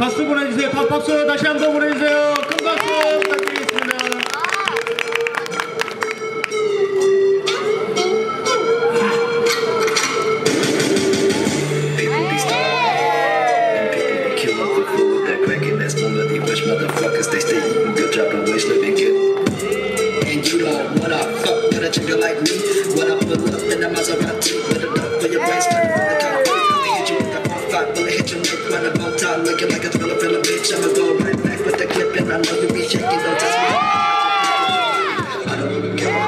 박수 보내주세요. 박수 다시 한번 보내주세요. 큰 박수 부탁드리겠습니다. Motherfuckers, they stay eating good, dropping waste, living good. And you don't wanna fuck with a chicken like me. When I pull up in a Maserati with a dog for your brains, turn from the car. I'ma hit you with a .5, bullet hit you like when I'm on top, looking like a thriller film bitch. I'ma go right back with the clip, and I know you be shaking, don't test me. I don't even care.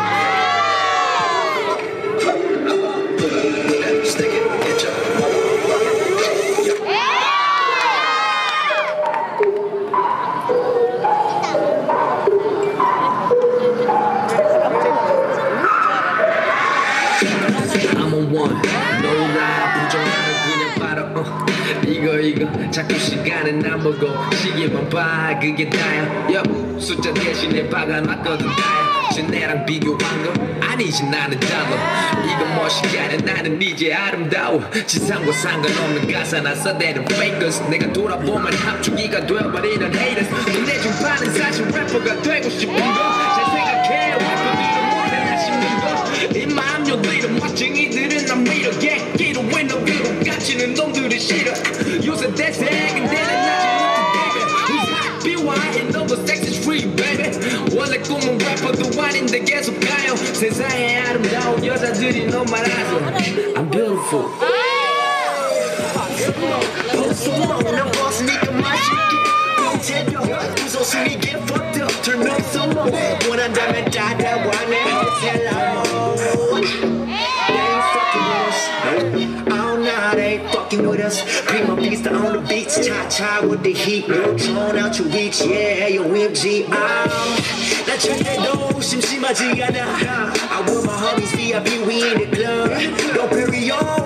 Stick it, get your 이거 자꾸 시간은 안 보고 시계만 봐 그게 다야 숫자 대신에 박아놨거든 다야 쟤네랑 비교한 거 아니지 나는 달러 이거 멋있게 나는 이제 아름다워 지상과 상관없는 가사나 써대는 fakers 내가 돌아보면 합주기가 되어버리는 haters 너네 좀 반은 사실 래퍼가 되고 싶은 거 잘 생각해 래퍼들은 뭐래나 싶는 거이 마음 열리는 멋쟁이들은 난 밀어게 끼로 윈너비로 갇히는 놈들이 싫어 요새 대세 근데 난 아직 못해 Who's hot, BY, 너도 sex is free baby 원래 꿈은 래퍼도 아닌데 계속 가요 세상에 아름다운 여자들이 너무 많아서 I'm beautiful 난 벗으니까 맛있게 병태도 웃었으니 get fucked up turn up some more 원한다면 따라와 내 호텔 with us, primo beats on the beats, cha-cha with the heat, neutron out your reach, yeah, yo MG, 나 절대도 심심하지 않아, I want my homies VIP, we in the club, no period.